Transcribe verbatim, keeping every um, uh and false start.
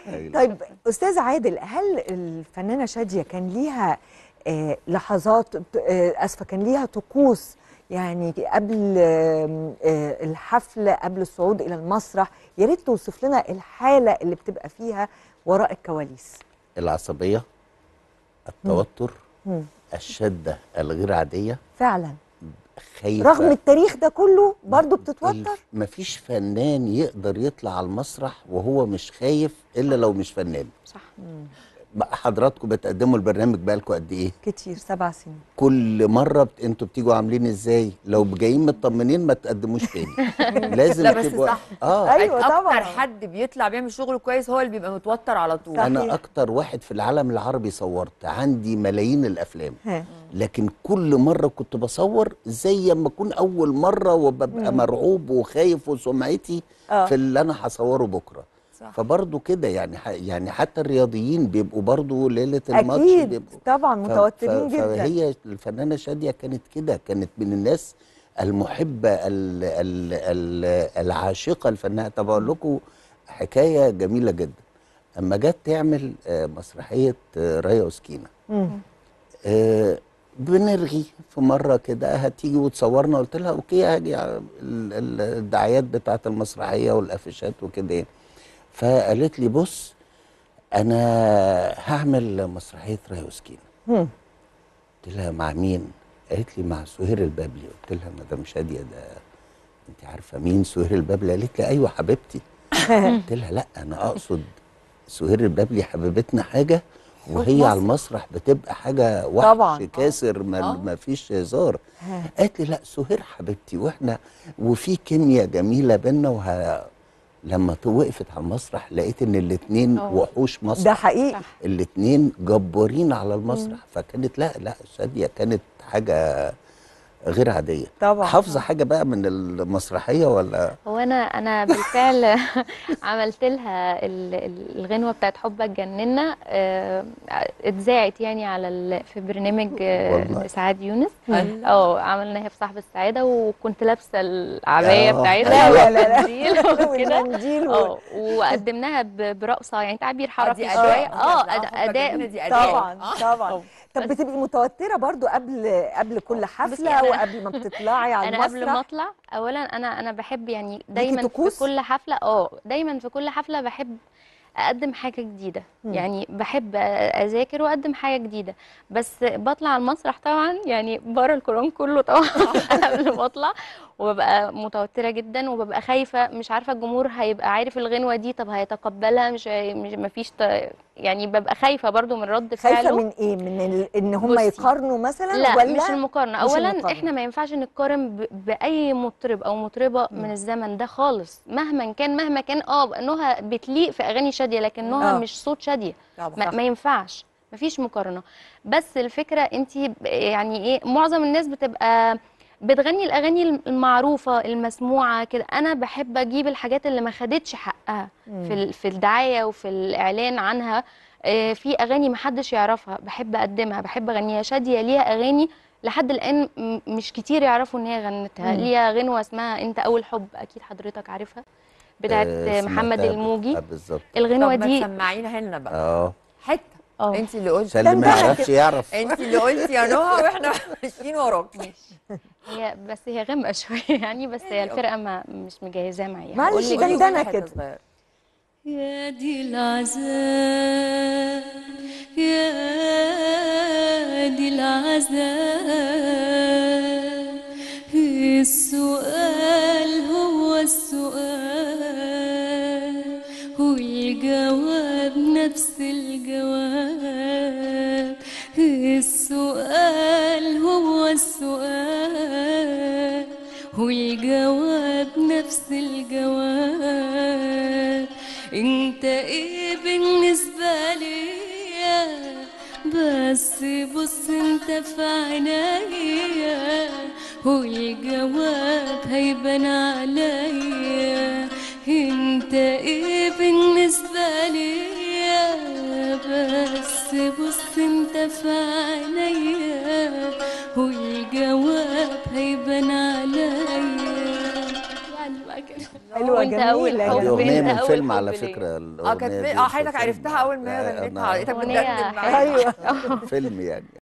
طيب استاذ عادل، هل الفنانه شاديه كان ليها آه لحظات آه اسفه كان ليها طقوس يعني قبل آه آه الحفل، قبل الصعود الى المسرح؟ يا ريت توصف لنا الحاله اللي بتبقى فيها وراء الكواليس. العصبيه، التوتر، مم. الشده الغير عاديه فعلا. خايفه رغم التاريخ ده كله برضه بتتوتر. مفيش فنان يقدر يطلع على المسرح وهو مش خايف الا لو مش فنان. صح. حضراتكم بتقدموا البرنامج بقالكم قد ايه؟ كتير، سبع سنين. كل مره بت... انتوا بتيجوا عاملين ازاي؟ لو جايين مطمنين ما تقدموش تاني. لازم لا بس تبقوا صح. اه ايوه طبعا. اكتر حد بيطلع بيعمل شغل كويس هو اللي بيبقى متوتر على طول. صحيح. انا اكتر واحد في العالم العربي صورت، عندي ملايين الافلام، لكن كل مره كنت بصور زي ما اكون اول مره وببقى مرعوب وخايف وسمعتي آه. في اللي انا هصوره بكره. فبرضه كده يعني يعني حتى الرياضيين بيبقوا برضه ليله الماتش اكيد بيبقوا طبعا متوترين جدا. فهي الفنانه شاديه كانت كده، كانت من الناس المحبه ال ال ال العاشقه الفنانه. طب اقول لكم حكايه جميله جدا. اما جت تعمل مسرحيه رايا وسكينه، آه بنرغي في مره كده هتيجي وتصورنا، قلت لها اوكي هاجي الدعايات بتاعه المسرحيه والافيشات وكده. فقالت لي بص انا هعمل مسرحيه رايا وسكينه. قلت لها مع مين؟ قالت لي مع سهير البابلي. قلت لها مدام شاديه ده انت عارفه مين سهير البابلي؟ قالت لي ايوه حبيبتي. قلت لها لا انا اقصد سهير البابلي حبيبتنا حاجه وهي على المسرح بتبقى حاجه وحش طبعا. كاسر ما, ما فيش هزار. قالت لي لا سهير حبيبتي واحنا وفي كيمياء جميله بينا وه... لما وقفت على المسرح لقيت ان الاثنين وحوش مسرح. ده حقيقي. الاثنين جبارين على المسرح. مم. فكانت لا لا شاديه كانت حاجه غير عاديه طبعا. حافظه حاجه بقى من المسرحيه ولا؟ هو انا انا بالفعل عملت لها الغنوه بتاعت حبك جننا، اتذاعت يعني على في برنامج سعاد يونس. اه عملناها في صاحب السعاده وكنت لابسه العبايه بتاعتها والمنديل وكده اه وقدمناها برقصه يعني تعبير حركي شويه. اه اداء طبعا طبعا. طب بتبقي متوتره برضو قبل قبل كل حفله وقبل ما بتطلعي على المسرح؟ انا قبل ما اطلع اولا انا انا بحب يعني دايما في كل حفله اه دايما في كل حفله بحب اقدم حاجه جديده. مم. يعني بحب اذاكر واقدم حاجه جديده، بس بطلع على المسرح طبعا يعني بره القرآن كله طبعا قبل ما اطلع وببقى متوتره جدا وببقى خايفه مش عارفه الجمهور هيبقى عارف الغنوه دي طب هيتقبلها مش مش مفيش يعني ببقى خايفه برضو من رد فعله. خايفه من ايه؟ من ال... ان هم يقارنوا مثلا؟ لا ولا مش المقارنه. اولا المقارنة. احنا ما ينفعش نقارن ب... باي مطرب او مطربه م. من الزمن ده خالص مهما كان مهما كان اه نهى بتليق في اغاني شاديه لكن نهى مش صوت شاديه. ما... ما ينفعش مفيش مقارنه. بس الفكره انت يعني ايه معظم الناس بتبقى بتغني الاغاني المعروفه المسموعه كده. انا بحب اجيب الحاجات اللي ما خدتش حقها في في الدعايه وفي الاعلان عنها. في اغاني ما حدش يعرفها بحب اقدمها بحب اغنيها. شاديه ليها اغاني لحد الان مش كتير يعرفوا ان هي غنتها. ليها غنوه اسمها انت اول حب اكيد حضرتك عارفها بتاعت آه محمد الموجي. آه بالظبط. الغنوه دي دي سمعينا لنا بقى اه حته. اه انت اللي قلتي اللي ما يعرفش يعرف. انت اللي قلتي يا نهى واحنا ماشيين وراكي. ماشي. هي بس هي غامقه شويه يعني بس هي الفرقه ما مش مجهزاها معايا. معلش دندنه كده. يا دي العذاب يا دي العذاب السؤال هو السؤال والجواب نفس الجواب. السؤال هو السؤال والجواب نفس الجواب. انت ايه بالنسبة ليا بس بص انت في عينيا والجواب هيبان عليا. انت ايه بالنسبة ليا بس بص انت في عينيا والجواب هيبان عليا. يعني بقى كده حلوه وانت اول جميله حب، دي جميلة. اغنيه من أول فيلم حب على ليا. فكره. اه كانت اه حضرتك عرفتها اول ما هي غنيتها، لقيتك أغنية بتدندن معايا. ايوه فيلم يعني.